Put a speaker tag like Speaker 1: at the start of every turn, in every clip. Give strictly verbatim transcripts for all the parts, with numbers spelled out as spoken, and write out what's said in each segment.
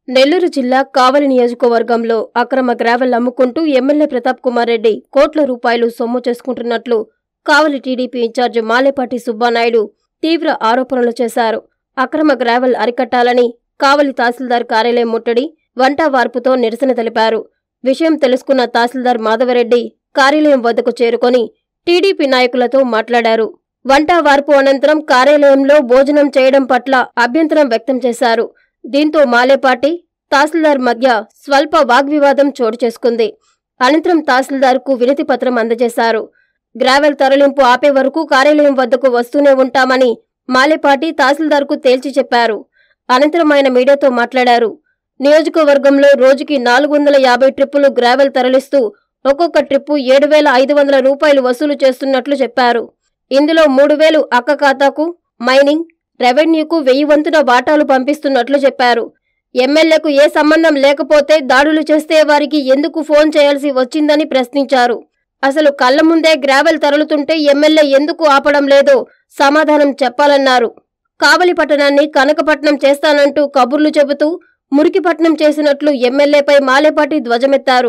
Speaker 1: నెల్లూరు జిల్లా కావలి నియోజకవర్గంలో అక్రమ గ్రావెల్ అమ్ముకుంటూ ఎమ్మెల్యే ప్రతాప్ కుమార్ రెడ్డి కోట్ల రూపాయలు సొమ్ము చేసుకుంటున్నట్లు కావలి టీడీపీ ఇన్ఛార్జి మాలేపాటి సుబ్బానాయుడు తీవ్ర ఆరోపణలు చేశారు. అక్రమ గ్రావెల్ అరికట్టాలని కావలి తహసీల్దార్ కార్యాలయం ముట్టడి, వంట వార్పుతో నిరసన తెలిపారు. విషయం తెలుసుకున్న తహసీల్దార్ మాధవరెడ్డి కార్యాలయం వద్దకు చేరుకొని టీడీపీ నాయకులతో మాట్లాడారు. వంట వార్పు అనంతరం కార్యాలయంలో భోజనం చేయడం పట్ల అభ్యంతరం వ్యక్తం చేశారు. దీంతో మాలేపాటి తహసీల్దార్ మధ్య స్వల్ప వాగ్వివాదం చోటు చేసుకుంది. అనంతరం తహసీల్దార్కు వినతి పత్రం అందజేశారు. గ్రావెల్ తరలింపు ఆపే వరకు కార్యాలయం వద్దకు వస్తూనే ఉంటామని మాలేపాటి తహసీల్దార్కు తేల్చి చెప్పారు. అనంతరం ఆయన మీడియాతో మాట్లాడారు. నియోజకవర్గంలో రోజుకి నాలుగు వందల యాభై ట్రిప్పులు గ్రావెల్ తరలిస్తూ ఒక్కొక్క ట్రిప్పు ఏడు వేల ఐదు వందల రూపాయలు వసూలు చేస్తున్నట్లు చెప్పారు. ఇందులో మూడు వేలు అక్క ఖాతాకు, మైనింగ్, రెవెన్యూకు వెయ్యి వంతున వాటాలు పంపిస్తున్నట్లు చెప్పారు. ఎమ్మెల్యేకు ఏ సంబంధం లేకపోతే దాడులు చేస్తే వారికి ఎందుకు ఫోన్ చేయాల్సి వచ్చిందని ప్రశ్నించారు. అసలు కళ్ల ముందే గ్రావెల్ తరలుతుంటే ఎమ్మెల్యే ఎందుకు ఆపడం లేదో సమాధానం చెప్పాలన్నారు. కావలి పట్టణాన్ని కనకపట్నం చేస్తానంటూ కబుర్లు చెబుతూ మురికిపట్నం చేసినట్లు ఎమ్మెల్యేపై మాలేపాటి ధ్వజమెత్తారు.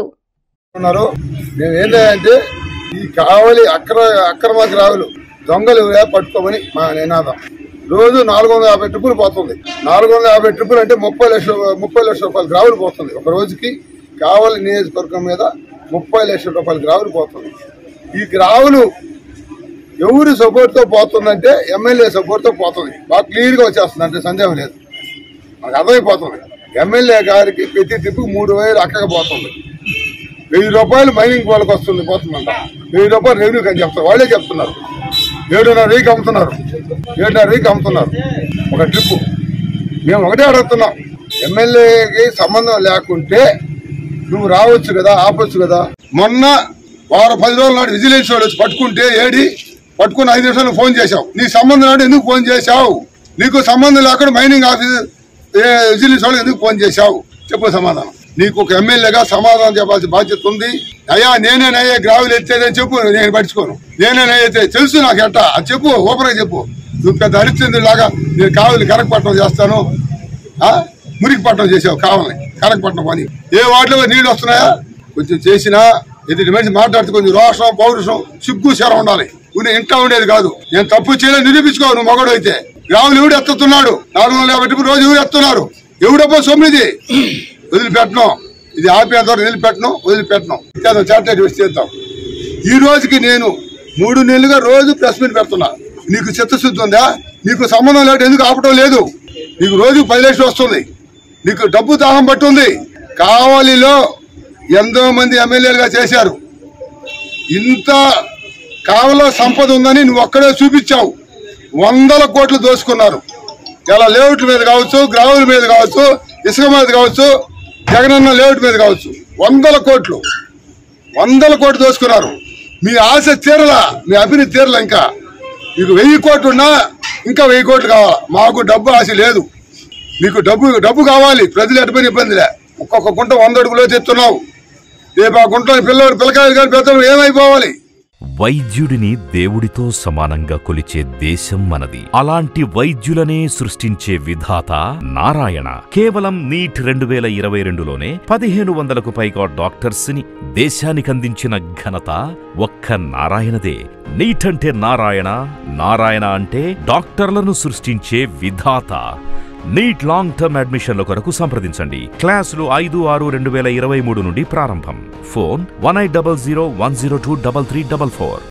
Speaker 2: ఈ కావలి అక్ర అక్రమ గ్రావెలు దొంగలు పట్టుకోమని మా నినాదం. రోజు నాలుగు వందల యాభై ట్రిప్పులు పోతుంది. నాలుగు వందల యాభై ట్రిప్పులు అంటే ముప్పై లక్షల ముప్పై లక్షల రూపాయలు గ్రావెలు పోతుంది. ఒక రోజుకి కావలి నియోజకవర్గం మీద ముప్పై లక్షల రూపాయల గ్రావెలు పోతుంది. ఈ గ్రావెలు ఎవరు సపోర్ట్ తో పోతుందంటే ఎమ్మెల్యే సపోర్ట్ తో పోతుంది. బాగా క్లియర్ గా వచ్చేస్తుంది, అంటే సందేహం లేదు, మనకు అర్థమైపోతుంది. ఎమ్మెల్యే గారికి ప్రతి ట్రిప్పు మూడు వేలు అక్కగా పోతుంది. వెయ్యి రూపాయలు మైనింగ్ వాళ్ళకి వస్తుంది పోతుందంట. వెయ్యి రూపాయలు రెవెన్యూకి అని చెప్తారు, వాళ్ళే చెప్తున్నారు. ఏడున్నర వెయ్యికి అమ్ముతున్నారు, ఏడున్నర వెయ్యికి అమ్ముతున్నారు ఒక ట్రిప్పు. మేము ఒకటే అడుగుతున్నాం, ఎమ్మెల్యేకి సంబంధం లేకుంటే నువ్వు రావచ్చు కదా, ఆపొచ్చు కదా. మొన్న వారం పది రోజుల నాడు విజిలెన్స్ వాడు వచ్చి పట్టుకుంటే ఏడి పట్టుకుని ఐదు నిమిషాలు ఫోన్ చేశావు. నీ సంబంధం నాడు ఎందుకు ఫోన్ చేశావు? నీకు సంబంధం లేకుండా మైనింగ్ ఆఫీస్ విజిలెన్స్ వాళ్ళు ఎందుకు ఫోన్ చేశావు? చెప్పు సమాధానం. నీకు ఒక ఎమ్మెల్యేగా సమాధానం చెప్పాల్సిన బాధ్యత ఉంది. అయ్యా నేనేనయ్యే గ్రావెల్ ఎత్తేదని చెప్పు, నేను పట్టించుకోను. నేనేనైతే తెలుసు నాకు ఎట్టా అది చెప్పు, ఓపెన్ గా చెప్పు. నువ్వు పెద్ద హరిశ్చంద్రు లాగా నేను కావలి కనకపట్నం చేస్తాను, మురికిపట్నం చేసావు. కావాలని కనకపట్నం పని ఏ వాటిలో నీళ్లు వస్తున్నాయా? కొంచెం చేసినా ఎదుటి మనిషి మాట్లాడితే కొంచెం రోషం, పౌరుషం, సిగ్గు శరం ఉండాలి. నువ్వు ఇంట్లో ఉండేది కాదు. నేను తప్పు చేయలేదు నిరూపించుకో. నువ్వు మగడు అయితే గ్రావెల్ ఎవడు ఎత్తుతున్నాడు? నాలుగు వందల యాభై రోజు ఎవరు ఎత్తున్నారు? ఎవడప్పో సొమ్మిది వదిలిపెట్టను. ఇది ఆపేంత వరకు వదిలిపెట్టను వదిలిపెట్టను చార్టెడ్ వేసి చేద్దాం. ఈ రోజుకి నేను మూడు నెలలుగా రోజు ప్రెస్ మీట్ పెడుతున్నా. నీకు చిత్తశుద్ధి ఉందా? నీకు సంబంధం లేదు, ఎందుకు ఆపటం లేదు? నీకు రోజు పది లక్షలు వస్తుంది, నీకు డబ్బు దాహం పట్టుంది. కావలిలో ఎంతో మంది ఎమ్మెల్యేలుగా చేశారు. ఇంత కావలిలో సంపద ఉందని నువ్వు ఒక్కడే చూపించావు. వందల కోట్లు దోసుకున్నారు. ఇలా లేఅవుట్ల మీద కావచ్చు, గ్రావుల మీద కావచ్చు, ఇసుక మీద కావచ్చు, జగనన్న లేఅవుట్ మీద కావచ్చు, వందల కోట్లు వందల కోట్లు దోసుకున్నారు. మీ ఆశ తీరలా, మీ అభివృద్ధి తీరలా. ఇంకా మీకు వెయ్యి కోట్లు ఉన్నా ఇంకా వెయ్యి కోట్లు కావాలా. మాకు డబ్బు ఆశ లేదు. మీకు డబ్బు డబ్బు కావాలి. ప్రజలు ఎటుపోయిన ఇబ్బందిలే. ఒక్కొక్క గుంట వంద అడుగులో చెప్తున్నావు. రేపు ఆ గుంట పిల్లవాడు పిల్లకాయలు కానీ పెద్దలు ఏమైపోవాలి?
Speaker 3: వైద్యుడిని దేవుడితో సమానంగా కొలిచే దేశం మనది. అలాంటి వైద్యులనే సృష్టించే విధాత నారాయణ. కేవలం నీట్ రెండు వేల ఇరవై రెండులోనే పదిహేను వందలకు పైగా డాక్టర్స్ ని దేశానికందించిన ఘనత ఒక్క నారాయణదే. నీట్ అంటే నారాయణ, నారాయణ అంటే డాక్టర్లను సృష్టించే విధాత. నీట్ లాంగ్ టర్మ్ అడ్మిషన్ల కొరకు సంప్రదించండి. క్లాసులు ఐదు ఆరు రెండు వేల ఇరవై మూడు నుండి ప్రారంభం. Phone one eight double zero one zero two double three double four.